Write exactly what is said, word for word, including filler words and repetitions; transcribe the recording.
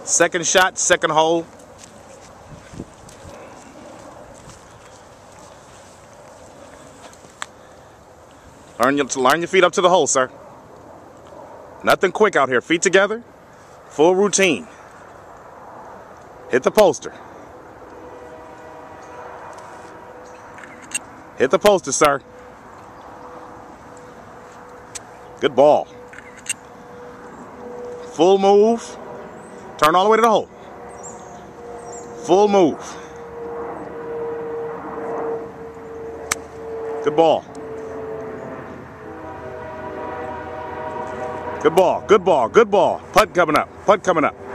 Second shot, second hole. Learn your, line your feet up to the hole, sir. Nothing quick out here. Feet together. Full routine. Hit the poster. Hit the poster, sir. Good ball. Full move. Turn all the way to the hole. Full move. Good ball. Good ball, good ball, good ball. Putt coming up, putt coming up.